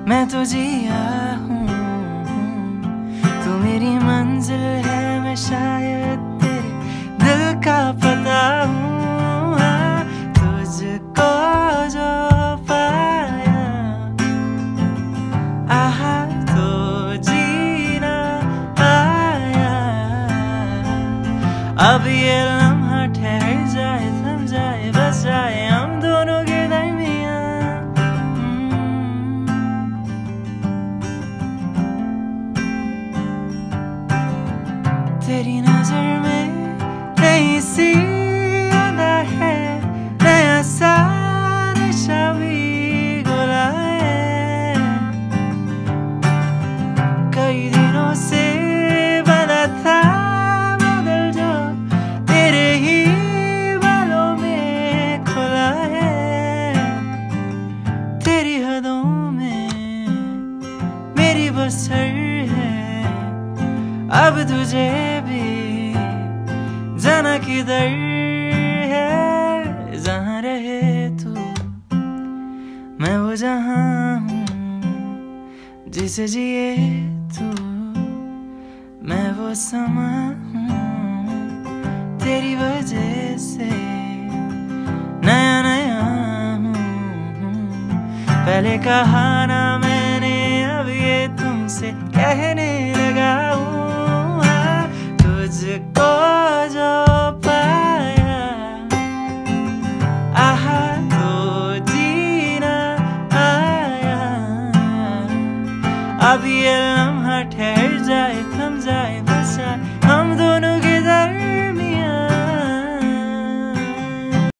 मैं तो जिया हूँ, तू मेरी मंजिल है, मैं शायद तेरे दिल का पता हूँ। तुझको जो पाया आहा तो जीना पाया। अब ये लम्हा ठहर जाए, थम जाए, बस जाए हम दोनों के दरमियाँ। तेरी नजर में नई सी अदा है, नया सा नशा भी घुला है। कई दिनों से बना था दिल जो तेरे ही बालों में खुला है। तेरी हदों में मेरी बसर है, अब तुझे भी जाना किधर है। जहाँ रहे तू मैं वो जहाँ हूँ, जिसे जिए तू मैं वो समा हूँ। तेरी वजह से नया नया हूँ, पहले कहा ना मैंने, अब ये तुमसे कहने लगा हूँ। तुझको जो पाया आहा तो जीना आया। अब ये लम्हा ठहर जाए,